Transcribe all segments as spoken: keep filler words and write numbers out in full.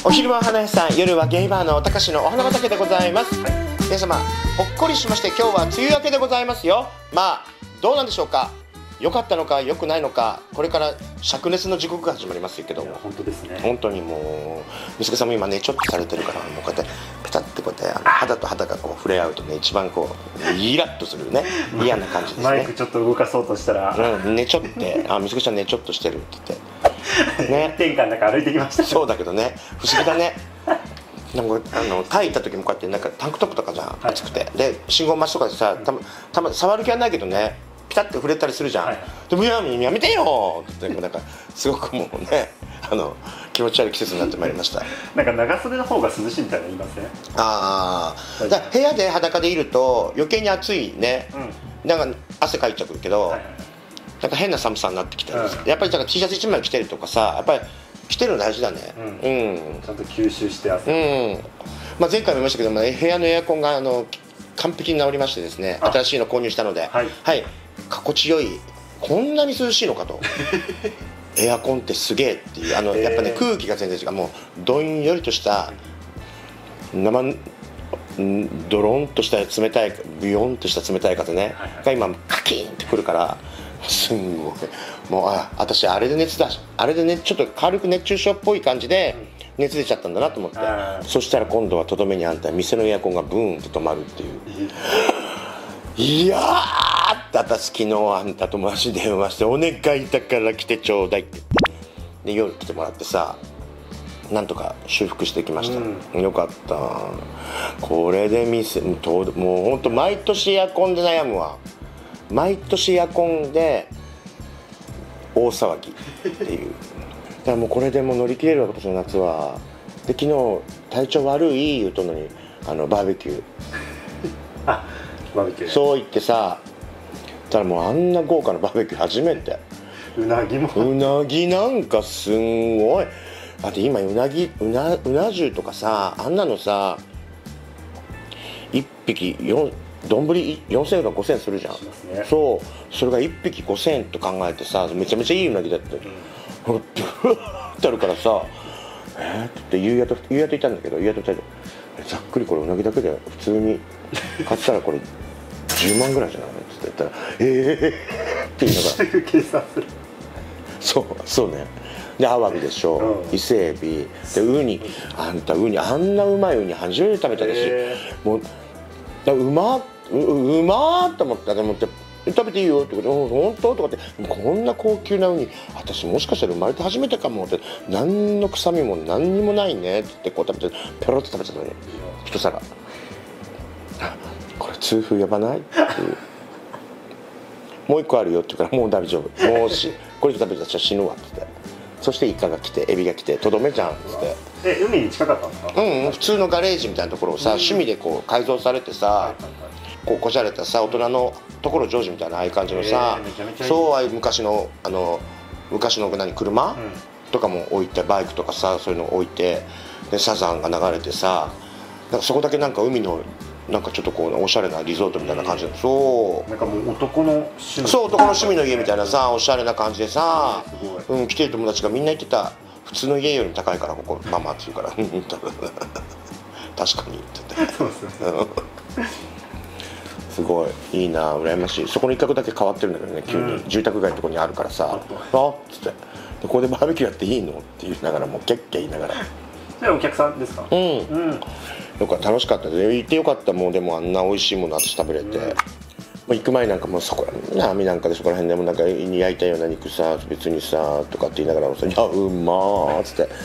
お昼は花屋さん、夜はゲイバーのたかしのお花畑でございます。皆様ほっこりしまして、今日は梅雨明けでございますよ。まあどうなんでしょうか。良かったのか良くないのか、これから灼熱の地獄が始まりますけども、 本当ですね。 本当にもう息子さんも今ねちょっとされてるから、もうこうやってペタッてこうやってあの肌と肌がこう触れ合うとね、一番こうイラッとするね嫌な感じですね。 マイクちょっと動かそうとしたら、 うん、ねちょってあ息子ちゃんねちょっとしてるって言ってね玄関の中歩いてきました。 そうだけどね、不思議だね。なんかあのタイ行った時もこうやってなんかタンクトップとかじゃん、暑くて、で信号待ちとかでさ、たまたま触る気はないけどね、ピタッて触れたりするじゃん、はい、でも「ややめてよ!」ってなんかすごくもうねあの気持ち悪い季節になってまいりました。 なんか長袖の方が涼しいみたいな言いません？ ああ、だ部屋で裸でいると余計に暑いね、うん、なんか汗かいちゃうけど、はいはい、なんか変な寒さになってきたんです、うん、やっぱりだから T シャツいちまい着てるとかさ、やっぱり着てるの大事だね。うん、うん、 ちゃんと吸収して汗、 うん、まあ、前回も言いましたけども、部屋のエアコンがあの完璧に治りましてですね、新しいの購入したので、はい、はい、心地よい、こんなに涼しいのかとエアコンってすげえっていう、あのやっぱね空気が全然違う、もうどんよりとした生ドロンとした冷たいビヨンとした冷たい風ね、はいはい、が今カキーンってくるから、すんごいもう、あ私あれで熱だあれでねちょっと軽く熱中症っぽい感じで熱出ちゃったんだなと思って、そしたら今度はとどめにあんた店のエアコンがブーンと止まるっていう、いやーって私昨日あんた友達に電話して「お願いだから来てちょうだい」ってで夜来てもらってさ、なんとか修復してきました、うん、よかった。これで店もうほんと毎年エアコンで悩むわ。毎年エアコンで大騒ぎっていうだからもうこれでもう乗り切れるわ、今年の夏は。で昨日体調悪い言うとんのにあのバーベキューあバーベキューそう言ってさ、ただもうあんな豪華なバーベキュー初めて。 うなぎもうなぎなんかすんごい。だって今うなぎうなうな重とかさ、あんなのさいっぴきよん丼よんせんえんかごせんえんするじゃん、ね、そうそれがいっぴきごせんえんと考えてさ、めちゃめちゃいいうなぎだって、うん、ブワーってあるからさ、えーって言うやと言うやといたんだけど、言うやといたけどざっくりこれうなぎだけで普通に買ったらこれじゅうまんぐらいじゃないのって言ったら「ええー!」っていうのが計算する。 そうそうね。でアワビでしょ、うん、伊勢エビでウニ、あんたウニあんなうまいウニ初めて食べたし、もうだうまっ う, うまーと思ったと思って「食べていいよ」って言って「本当?」とかって「こんな高級なウニ私もしかしたら生まれて初めてかも」って「何の臭みも何にもないね」って言ってこう食べてペロッと食べちゃったのに一皿「これ痛風やばない?」っていう「もう一個あるよ」って言うから「もう大丈夫もうしこれ食べたら死ぬわ」って言って。そしてイカが来てエビが来てとどめじゃんっつって。 え海に近かったんですか？ うん、普通のガレージみたいなところをさ、趣味でこう改造されてさ、こうこじゃれたさ大人のところジョージみたいなああいう感じのさ、そう昔のあの昔の何車、うん、とかも置いてバイクとかさそういうの置いてでサザンが流れてさ、なんかそこだけなんか海のなんかちょっとこうおしゃれなリゾートみたいな感じで、そうなんかもう男の趣味、 そう男の趣味の家みたいなさおしゃれな感じでさ、うん、来てる友達がみんな言ってた。普通の家よりも高いからここママって言うから確かにって言ってそうすごいいいな羨ましい。そこの一角だけ変わってるんだけどね急に、うん、住宅街のところにあるからさ「あっ」つって「ここでバーベキューやっていいの?」って言いながらもうキャッキャ言いながらそれはお客さんですか？うん、うん、 よかった楽しかったで行ってよかった。もうでもあんな美味しいもの私食べれて、うん行く前なんかもうそこら波なんかでそこら辺でもなんか焼いたような肉さ別にさとかって言いながらもさ「いやうまー」っつって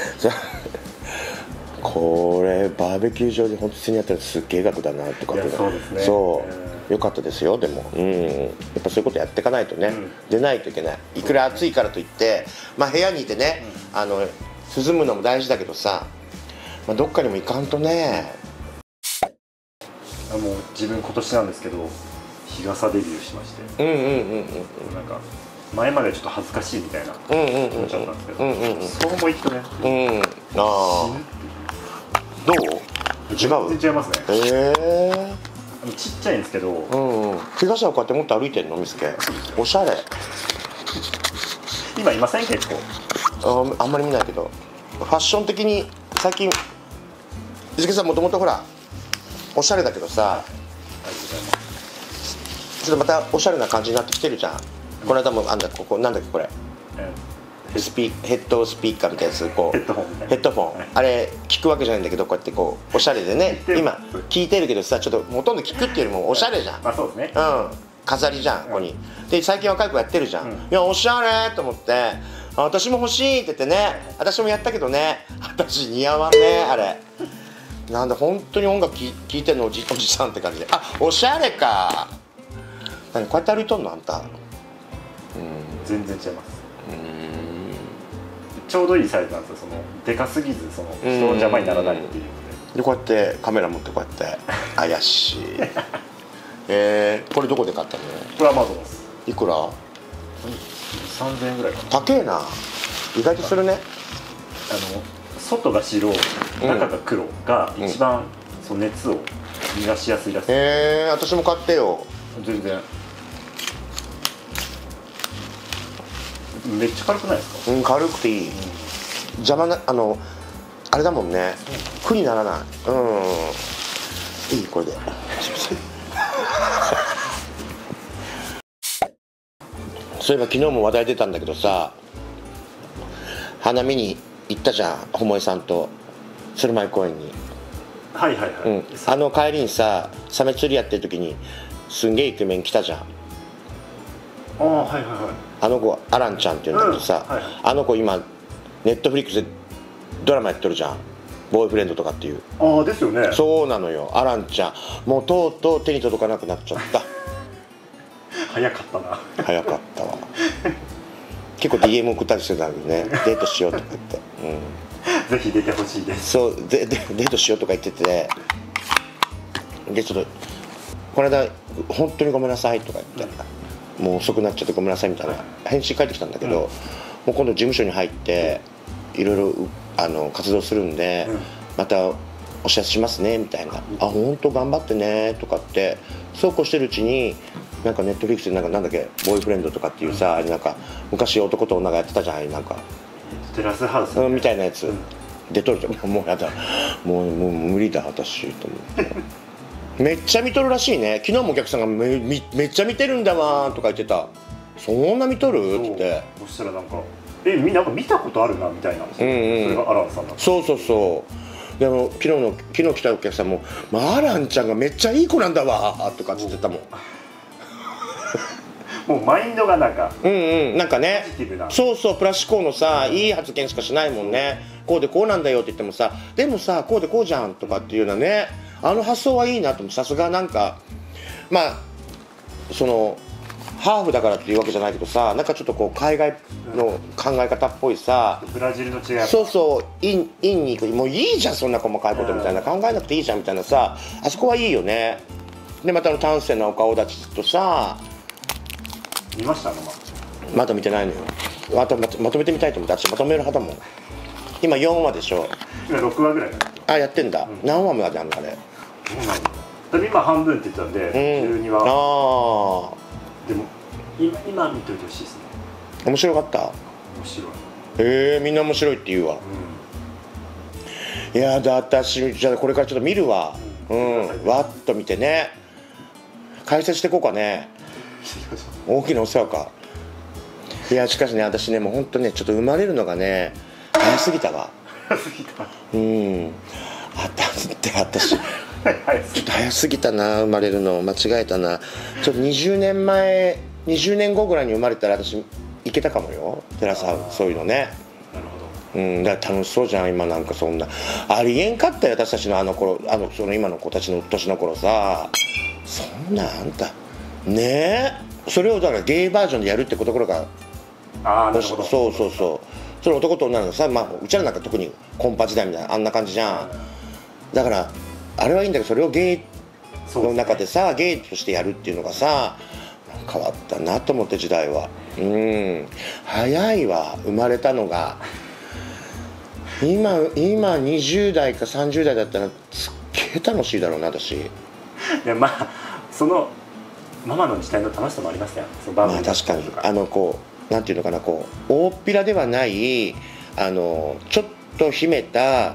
これバーベキュー場で本当にやったらすっげえ額だなとかってそうですね。 そうよかったですよ。でもうんやっぱそういうことやっていかないとね、うん、出ないといけない。いくら暑いからといってまあ部屋にいてね、うん、あの涼むのも大事だけどさ、まあ、どっかにも行かんとね。 あもう自分今年なんですけど日傘デビューしまして、うんうんうんうんなんか前までちょっと恥ずかしいみたいな思っちゃったんですけど、うんうんうん、そうもいくとね、うん、ああどう？違う？ 全然違いますね。 へえー、ちっちゃいんですけど、 うんうん、日傘をこうやって持って歩いてるの見つけおしゃれ。 今いません結構あ, あんまり見ないけどファッション的に最近伊助さんもともとほらおしゃれだけどさ、ちょっとまたおしゃれな感じになってきてるじゃん。この間もあんだここなんだっけこれ、スピヘッドスピーカーみたいなやつ、こうヘッドフォンヘッドフォン、あれ聞くわけじゃないんだけど、こうやってこうおしゃれでね、今聞いてるけどさ、ちょっとほとんど聞くっていうよりもおしゃれじゃん。 まあそうですね。 うん、飾りじゃんここに。で最近若い子やってるじゃん。いやおしゃれと思って、私も欲しいって言ってね、私もやったけどね、私似合わんねあれ。なんで本当に音楽聴いてんのおじおじさんって感じで、あおしゃれか。何こうやって歩いとんのあんた。うん、 全然違います。ちょうどいいサイズなんですよ。そのでかすぎず、その人の邪魔にならないっていうので。 でこうやってカメラ持ってこうやって怪しい。えー、これどこで買ったの？ これはアマゾンです。 いくら？ さんぜんえんぐらいかな。 高えな。意外とするね。 あの外が白、中が黒が一番その熱を逃がしやすいらしい。 へえー、私も買ってよ。 全然。めっちゃ軽くないですか？ うん、軽くていい。うん、邪魔なあのあれだもんね。苦にならない。うん。いいこれで。そういえば昨日も話題出たんだけどさ、花見に行ったじゃん、桃江さんと鶴舞公園に。 はいはいはい、 うん、あの帰りにさサメ釣りやってる時にすんげえイケメン来たじゃん。 ああはいはいはい。 あの子アランちゃんっていうんだけどさ、うんはいはい、あの子今ネットフリックスでドラマやってるじゃん、ボーイフレンドとかっていう。 ああですよね。 そうなのよ、アランちゃんもうとうとう手に届かなくなっちゃった。 早かったな。 早かったわ。結構 ディーエム 送ったりしてたんだけどね、デートしようとか言って、 うん、ぜひ出てほしいです。 そうででデートしようとか言ってて、でちょっとこの間本当にごめんなさいとか言って、うん、もう遅くなっちゃってごめんなさいみたいな返信返ってきたんだけど、うん、もう今度事務所に入っていろいろあの活動するんで、うん、またお知らせしますねみたいな、うん、あ本当頑張ってねとかってそうこうしてるうちに、なんかネットフリックスでなんかなんだっけボーイフレンドとかっていうさ、あれなんか昔男と女がやってたじゃん、なんかテラスハウスみたいなやつ、うん、出とるじゃん。もうやだ、もうもう無理だ私と思ってめっちゃ見とるらしいね。昨日もお客さんが め, め, めっちゃ見てるんだわとか言ってた。そんな見とるって。 そしたらなんかえみなんか見たことあるなみたいな、うんうん、それがアランさんだった。 そうそうそう。でも昨日の昨日来たお客さんも、まあ、アランちゃんがめっちゃいい子なんだわとかって言ってたもん。 もうマインドがなんかうんうんなんかね、 ポジティブな、 そうそうプラス思考のさ、うん、いい発言しかしないもんね。こうでこうなんだよって言ってもさ、でもさこうでこうじゃんとかっていうようなね、あの発想はいいなと。さすがなんかまあそのハーフだからっていうわけじゃないけどさ、なんかちょっとこう海外の考え方っぽいさ、 ブラジルの違い、 そうそうインインに行く、もういいじゃんそんな細かいことみたいな、考えなくていいじゃんみたいなさ、あそこはいいよね。でまたあの端正なお顔立ちとさ、 見ましたのまだ見てないのよ。またまとめてみたいと思って、私まとめる派だもん。今よんわでしょ。 今ろくわぐらい。 あやってんだ、うん、何話まであるのあれ。 でも今半分って言ってたんで、うん、じゅうにわ。ああでも今今見といてほしいですね。 面白かった。 面白い。 えー、みんな面白いって言うわ、うん、いやだ私じゃあこれからちょっと見るわ、うん、うん、わっと見てね、解説していこうかね。大きなお世話か。いやしかしね私ねもうほんとねちょっと生まれるのがね早すぎたわ。 早すぎた。 うんあたって私ちょっと早すぎたな、生まれるの間違えたな。ちょっとにじゅうねんまえにじゅうねんごぐらいに生まれたら私行けたかもよテラスハウス、そういうのね。 なるほど。 うんだから楽しそうじゃん今。なんかそんなありえんかったよ私たちのあの頃、あのその今の子たちの年の頃さ、そんなあんたねえ、それをだからゲイバージョンでやるってこところが、 ああなるほど。 そうそうそう、それ男と女のさ、まあうちらなんか特にコンパ時代みたいなあんな感じじゃん。だからあれはいいんだけど、それをゲイの中でさ、ゲイとしてやるっていうのがさ変わったなと思って、時代は。うん早いわ生まれたのが。今今にじゅうだいかさんじゅうだいだったらすっげえ楽しいだろうな私。いやまあそのママの時代の楽しさもありましたよ。そのバーまあ確かにあのこうなんていうのかな、こう大っぴらではないあのちょっと秘めた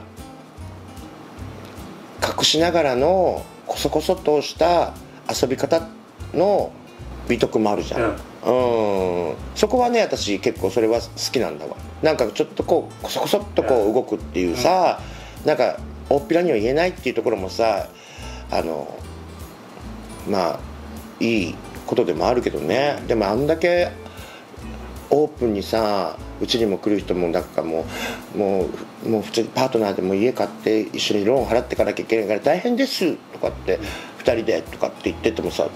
隠しながらのこそこそとした遊び方の美徳もあるじゃん、うん、うん、そこはね私結構それは好きなんだわ。なんかちょっとこうこそこそっとこう動くっていうさ、うん、なんか大っぴらには言えないっていうところもさ、あのまあいいことでもあるけどね。でもあんだけオープンにさ、うちにも来る人もなんかもうもうもう普通にパートナーでも家買って一緒にローン払ってかなきゃいけないから大変ですとかってふたりでとかって言っててもさ、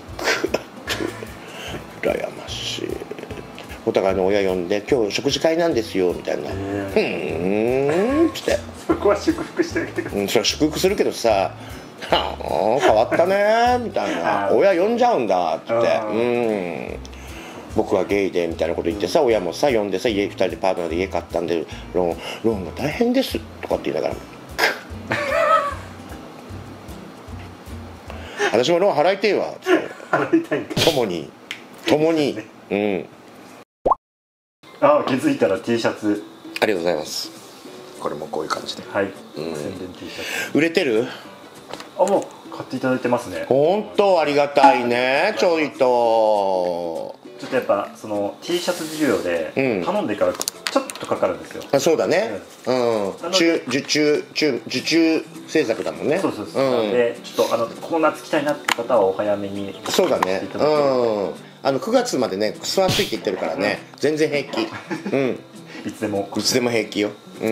羨ましい。お互いの親呼んで今日食事会なんですよみたいな、ふーんっつってそこは祝福してあげてください。 うん、それは祝福するけどさ、はあ変わったねみたいな、親呼んじゃうんだっつって、うん僕はゲイでみたいなこと言ってさ、親もさ呼んでさ、家ふたりでパートナーで家買ったんでローンローンが大変ですとかって言いながら私もローン払いてえわって払いたいんか共に共に、うん。 ああ気づいたら T シャツありがとうございます。これもこういう感じで、 はい、 うん、 宣伝 T シャツ売れてる？ あもう買っていただいてますね。 本当ありがたいね。ちょいとちょっとやっぱその T シャツ需要で頼んでからちょっとかかるんですよ、 うん、あそうだね、うん、うん、受注受注制作だもんね。 そうそうそう、うん、なのでちょっとあのこの夏着たいなって方はお早めにそうだね、うん、あのくがつまでねクソ暑いって言ってるからね、うん、全然平気、うん、 いつでもいつでも平気よ、うん、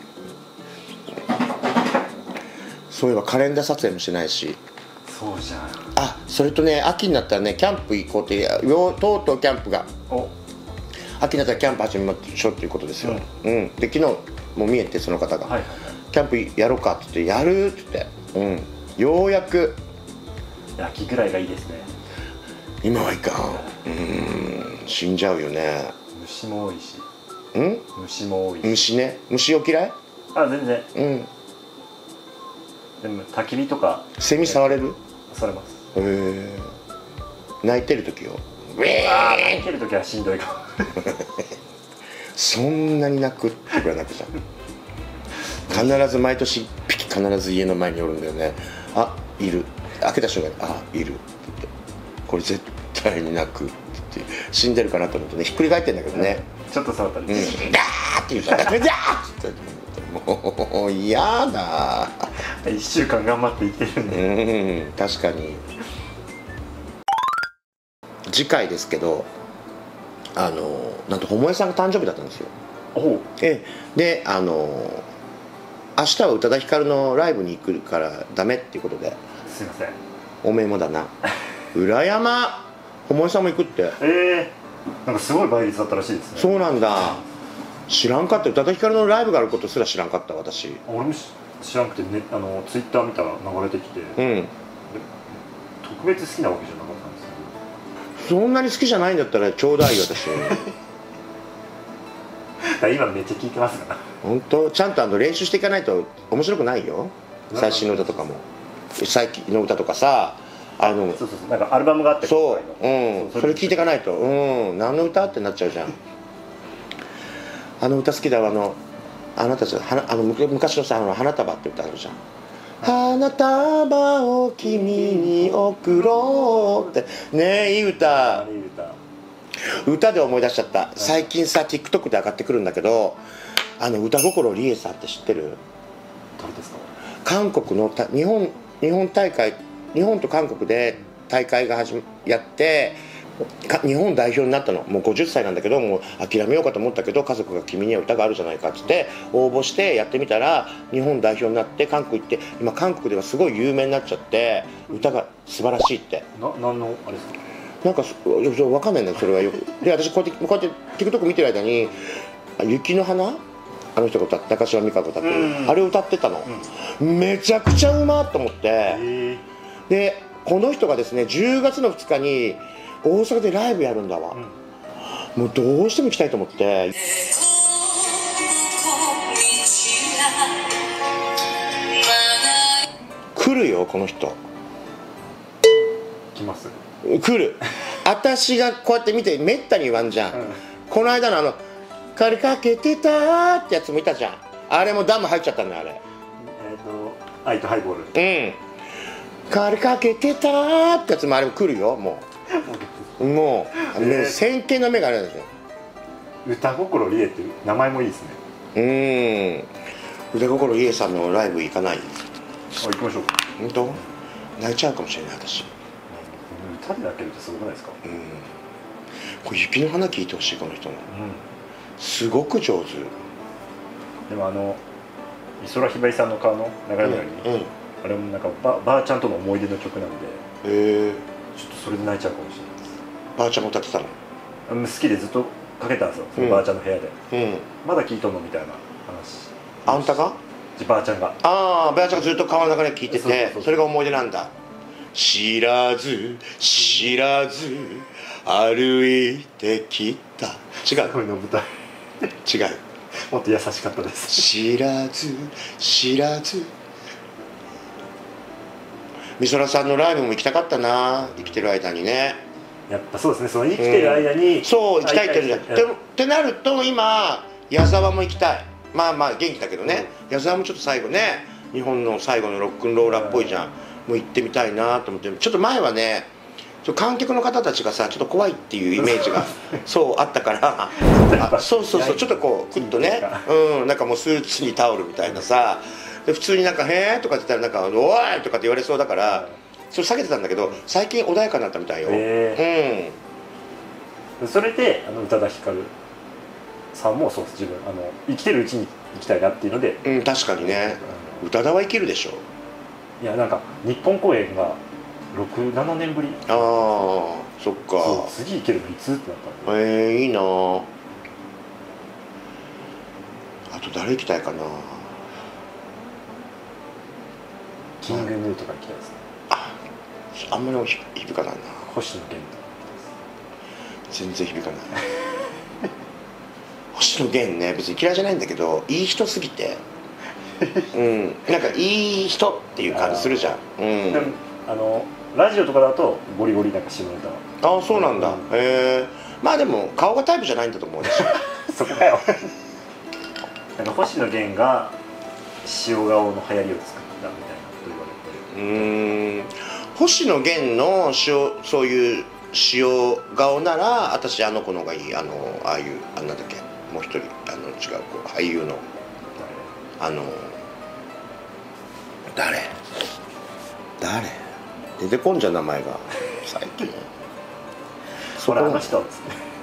そういえばカレンダー撮影もしてないし。 そうじゃん。 あ、それとね秋になったらねキャンプ行こうってよとうとうキャンプが秋になったらキャンプ始めましょうっていうことですよ、うん、うん、で昨日も見えてその方が、はいはいはい、キャンプやろうかって言ってやるって言って、うん、ようやく秋ぐらいがいいですね。 今はいかん、うん、死んじゃうよね。 虫も多いし。 ん？ 虫も多いし。 虫ね。虫お嫌い？ あ、全然。 うん。 でも焚き火とかセミ触れる？ 触れます。 へえ。泣いてる時よ。 ああ、泣いてる時はしんどいかも。 そんなに泣くってくらい泣くじゃん。必ず毎年いっぴき必ず家の前におるんだよね。あ、いる。開けた瞬間にあ、いるって言って、これ絶対に泣くって言って死んでるかなと思ってね、ひっくり返ってんだけどね。 ちょっと触ったら、うん、 ガーって言うじゃん。ガーってもう嫌だ。 いっしゅうかん頑張って生きてるんで、 うん、確かに。次回ですけど、あのなんと桃江さんが誕生日だったんですよ。 おえで、あの明日は宇多田ヒカルのライブに行くからダメっていうことで。 すいません。 おめえもだな。裏山桃江さんも行くって。 ええー、なんかすごい倍率だったらしいですね。 そうなんだ。知らんかった。宇多田ヒカルのライブがあることすら知らんかった私。 俺も知らなくてね、あのツイッター見たら流れてきて、うん、特別好きなわけじゃなかったんですけど。 そんなに好きじゃないんだったらちょうだいよ私。 今めっちゃ聞いてますから。 本当ちゃんとあの練習していかないと面白くないよ。最新の歌とかも最近の歌とかさ、あのそうそうそう、なんかアルバムがあってそう、うん、それ聞いていかないと、うん、何の歌ってなっちゃうじゃん。あの歌好きだわ。あのあなたたちあの昔のさ、あの花束って歌あるじゃん。花束を君に贈ろうってね、いい歌。いい歌。歌で思い出しちゃった。最近さ TikTok で上がってくるんだけど、あの歌心理恵さんって知ってる？ 誰ですか？ 韓国のた日本日本大会日本と韓国で大会が始めやって日本代表になったの。もうごじゅっさいなんだけど、もう諦めようかと思ったけど家族が君には歌があるじゃないかっつって応募してやってみたら日本代表になって韓国行って、今韓国ではすごい有名になっちゃって歌が素晴らしいって。 な何のあれですか？ なんか分かんないんだよそれはよく。で私こうやってこうやって TikTok 見てる間に「雪の花」あの人が歌って中島美嘉が歌ってる、うん、あれを歌ってたの、うん、めちゃくちゃうまっと思って。でこの人がですねじゅうがつのふつかに大阪でライブやるんだわ、うん、もうどうしても行きたいと思って来るよこの人。 来ます？ 来る。私がこうやって見てめったに言わんじゃん、うん、この間のあの「借りかけてた」ってやつもいたじゃん。 あれもダム入っちゃったんだよあれ。 えっと愛とハイボール。 うん借りかけてたーってやつもあれも来るよもうもう、えー、ね先見の目があるんですよ。 歌心理恵っていう名前もいいですね。うん歌心理恵さんのライブ行かない？ あ行きましょうか。 本当？泣いちゃうかもしれない私。 歌で泣けるってすごくないですか？うんこれ雪の花聞いてほしいこの人の、うん、すごく上手。 でもあの美空ひばりさんの顔の流れのように、うんうん、あれもなんか ば, ばあちゃんとの思い出の曲なんで、へえちょっとそれで泣いちゃうかもしれないです。 ばあちゃんも歌ってたの？ 好きでずっとかけたんですよ、そのばあちゃんの部屋で、うん、まだ聞いとんのみたいな話。 あんたが？ ばあちゃんが。 ああばあちゃんがずっと川の中で聞いてて、それが思い出なんだ。知らず知らず歩いてきた。違う。 これの舞台違う。 もっと優しかったです。 知らず知らず。美空さんのライブも行きたかったな、生きてる間にね。 やっぱそうですね、その生きてる間に、 うん、そう行きたいって言うんじゃん。ってなると今矢沢も行きたい。まあまあ元気だけどね、うん、矢沢もちょっと最後ね日本の最後のロックンローラーっぽいじゃん、もう行ってみたいなと思って。ちょっと前はね観客の方たちがさちょっと怖いっていうイメージがそうあったからあそうそうそうちょっとこうクッとね、うん、なんかもうスーツにタオルみたいなさで普通になんか「へー」とかって言ったらなんか「おい!」とかって言われそうだからそれ下げてたんだけど最近穏やかになったみたいよ。 うん、それであの宇多田ヒカルさんもそうです。自分あの生きてるうちに行きたいなっていうので、 うん、確かにね宇多田は生きるでしょ。 いやなんか日本公演がろく、ななねんぶり。 ああそっか。 そう次行けるのいつってなったんで。 へえいいな。あと誰行きたいかな。 キングヌーとか行きたいですね。 ああんまり響かないな。 星野源全然響かない星野源ね別に嫌いじゃないんだけどいい人すぎてうんなんかいい人っていう感じするじゃん。うん、 でもあのラジオとかだとゴリゴリなんか下ネタ。 ああそうなんだ。へえまあでも顔がタイプじゃないんだと思うしそこかよなんか星野源が塩顔の流行りを作ったみたいなこと言われて。 うん星野源の塩そういう塩顔なら私あの子の方がいい。あのああいうあなんだっけもう一人あの違う子俳優のあの誰誰出てこんじゃん名前が最近そこの人っつって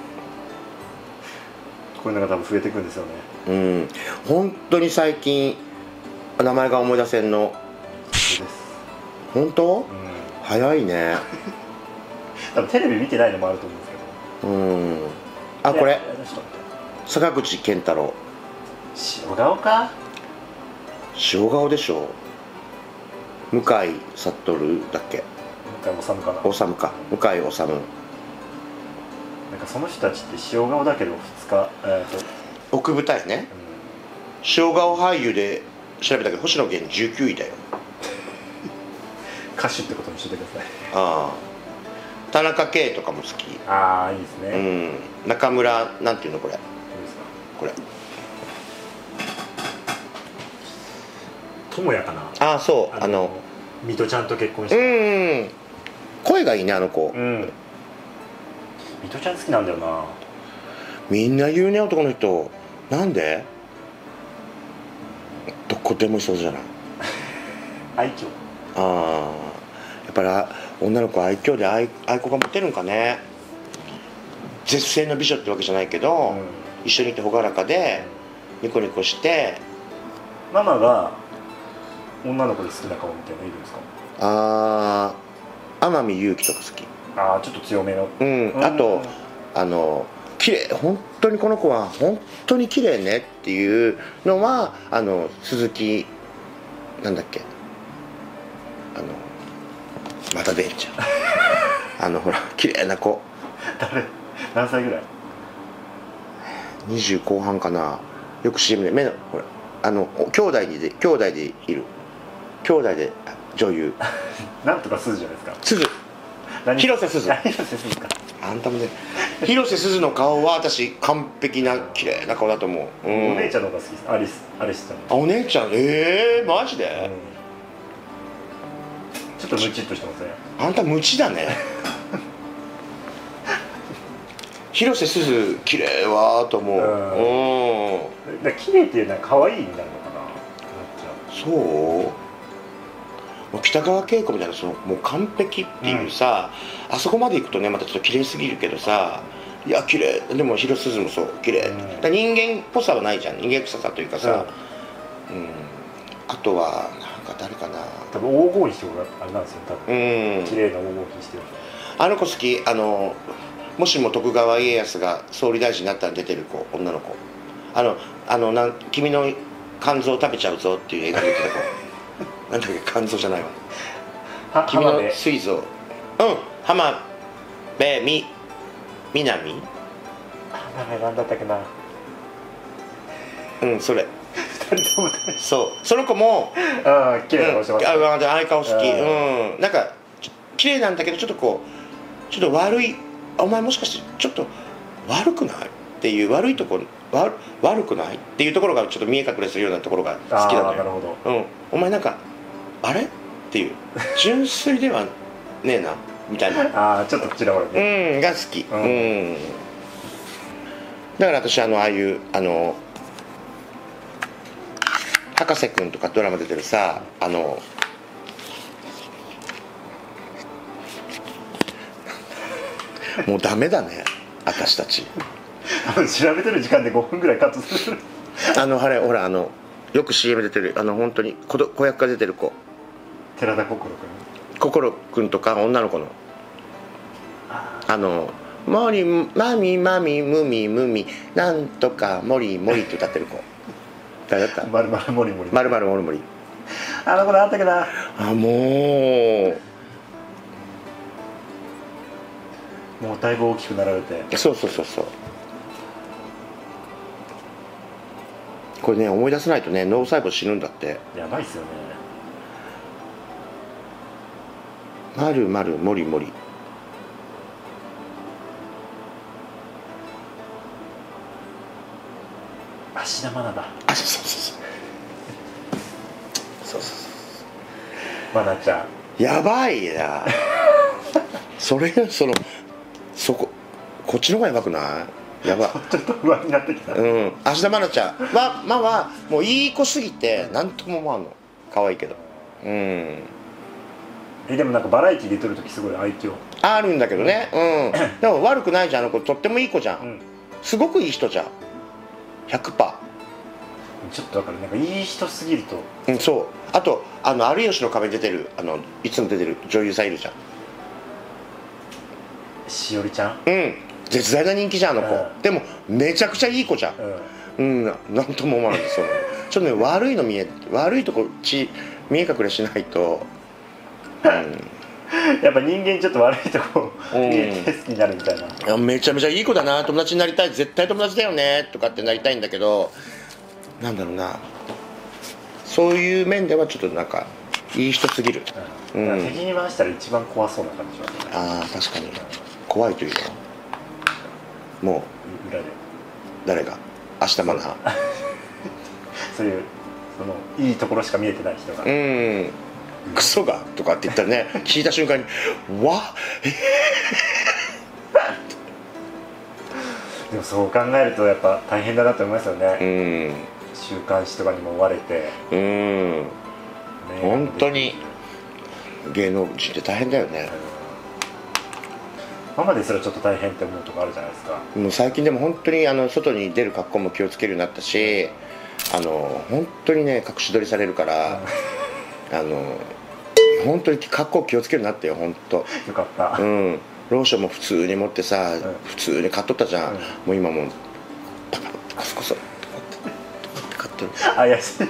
こういうのが多分増えていくんですよね。 うん本当に最近名前が思い出せんの。 そうです。 本当、うん、早いね多分テレビ見てないのもあると思うんですけど。 うんあこれ坂口健太郎。 塩顔か。 塩顔でしょ。向井悟だっけ。 向井治かな。 治か向井治。なんかその人たちって塩顔だけどふつか、えー、と奥舞台ね、うん、塩顔俳優で調べたけど星野源じゅうきゅういだよ歌手ってことにしてください。 ああ田中圭とかも好き。 ああいいですね。 うん中村なんていうのこれこれ智也かな。 ああそうあの水戸ちゃんと結婚して。 うん声がいいねあの子。うん水戸ちゃん好きなんだよな。 みんな言うね男の人。なんでどこでもいそうじゃない愛嬌。 ああやっぱり女の子は愛嬌で 愛, 愛子が持てるんかね。絶世の美女ってわけじゃないけど、うん、一緒にいて朗らかでニコニコして。 ママが女の子で好きな顔みたいなのいるんですか。 ああ天海祐希とか好き。 ああちょっと強めの。 うん、うん、あとあの綺麗本当にこの子は本当に綺麗ねっていうのはあの鈴木なんだっけあのまた出んじゃんあのほら綺麗な子。 誰何歳ぐらい。 にじゅう後半かな。よく シーエム で目のほらあの兄弟で兄弟でいる兄弟で女優なんとかすずじゃないですか。 すず広瀬すず。 広瀬すずか。 あんたもね広瀬すずの顔は私完璧な綺麗な顔だと思う、 うん、お姉ちゃんの方が好きです。アリスアリスちゃん。 あ、お姉ちゃん、ええー、マジで、うん、 ちょっとムチっとしてますね。 あんたムチだね広瀬すず綺麗わと思う、 うん、だ綺麗っていうのは可愛いになるのかな。 そうもう北川景子みたいなそのもう完璧っていうさ、うん、あそこまで行くとねまたちょっと綺麗すぎるけどさ、いや綺麗でも広瀬すずもそう綺麗、うん、だ人間っぽさはないじゃん、人間臭さというかさ、うん、うん、あとはなんか誰かな、 多分黄金比とかあれなんですよ多分、うん、綺麗な黄金比してる。 あの子好き、あのもしも徳川家康が総理大臣になったら出てる子、女の子、あのあのなん君の肝臓食べちゃうぞっていう映画で言ってた子なんだっけ、肝臓じゃないわ、君の膵臓、うん、浜辺美波、名前何だったっけな、 うん、それふたりともそう、その子もああ綺麗な顔してますね、 うん、あああいう顔好き、うん、なんか綺麗なんだけどちょっとこうちょっと悪い、お前もしかしてちょっと悪くないっていう、悪いところ悪, 悪くないっていうところがちょっと見え隠れするようなところが好きなのよ。 なるほど、 うん、お前なんかあれっていう純粋ではねえなみたいなああちょっとちらほらね、 うんが好き、うん、うん、だから私あのああいうあの博士くんとかドラマ出てるさ、あのもうダメだね私たち調べてる時間でごふんぐらいカットするあのあれほらあのよく シーエム 出てるあの本当に子子役が出てる子、 寺田心くん心くんとか女の子のあのモリマミマミムミムミなんとかモリモリって歌ってる子誰だった？ まるまるモリモリまるまるモリモリ、 あの子なんだっけなあもうもうだいぶ大きくなられて、 そうそうそうそう、これね思い出さないとね脳細胞死ぬんだって。 やばいっすよね。 まるまるもりもり、 芦田愛菜だ。 あ、そうそうそうそうそうそう愛菜ちゃんやばいなそれそのそここっちの方がやばくない？やばちょっと不安になってきた。 うん、芦田愛菜ちゃんはまあはもういい子すぎて何とも思わんの、可愛いけど、うん、えでもなんかバラエティー出てる時すごい愛嬌あるんだけどね、うん、でも悪くないじゃん、あの子とってもいい子じゃん、うん、すごくいい人じゃん ひゃくパーセント。 ちょっとだからなんかいい人すぎると、 うん、そう、あとあの有吉の壁に出てるあのいつも出てる女優さんいるじゃん、 しおりちゃん、 うん、絶大な人気じゃんあの子、うん、でもめちゃくちゃいい子じゃん、うん、うん、なんとも思わないですよちょっとね悪いの見え悪いとこち見え隠れしないと、 うん、やっぱ人間ちょっと悪いとこ見えて好きになるみたいな、 うん、めちゃめちゃいい子だな、友達になりたい、絶対友達だよねとかってなりたいんだけど、なんだろうな、そういう面ではちょっとなんかいい人すぎる、 うん、敵に回したら一番怖そうな感じしますね。 ああ確かに怖いというか、もう裏で誰が明日マナーそういうそのいいところしか見えてない人が、うん、 クソがとかって言ったらね聞いた瞬間にわえでもそう考えるとやっぱ大変だなと思いますよね、うん、週刊誌とかにも追われて、うん、 ね、本当に芸能人って大変だよね、 ママですらちょっと大変って思うとこあるじゃないですか。 もう最近でも本当にあの外に出る格好も気をつけるようになったし、あの本当にね隠し撮りされるから、うん、あの本当に格好気をつけるようになってよ、本当よかった、 うん、ローションも普通に持ってさ、うん、普通に買っとったじゃん、うん、もう今もうパパッとコソコソって買ってる。 怪しい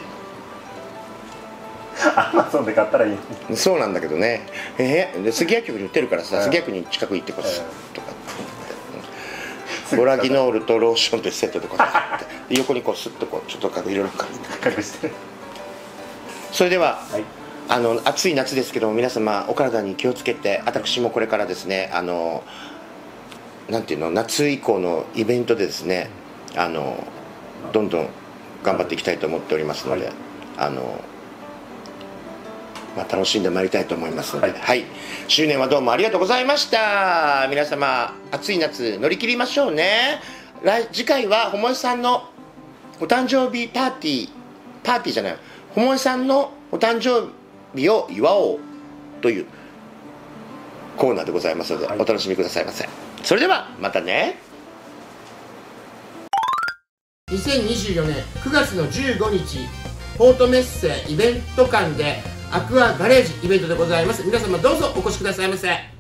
アマゾンで買ったらいい。 そうなんだけどね、えー、で杉薬局に売ってるからさ、うん、杉薬に近く行ってこそ、うん、とかボラギノールとローションとセットでこうやって横にこうスッとこうちょっといろいろ隠してそれでは、 はい、 あの暑い夏ですけども皆様お体に気をつけて、私もこれからですねあのなんていうの、夏以降のイベントでですね、あのどんどん頑張っていきたいと思っておりますので、はい、あのまあ、楽しんでまいりたいと思いますので、はい、はい、周年はどうもありがとうございました。皆様暑い夏乗り切りましょうね。来次回は桃井さんのお誕生日パーティーパーティーじゃない桃井さんのお誕生日を祝おうというコーナーでございますので、はい、お楽しみくださいませ。それではまたね。にせんにじゅうよねんくがつのじゅうごにちポートメッセイベント館でアクアガレージイベントでございます。皆様どうぞお越しくださいませ。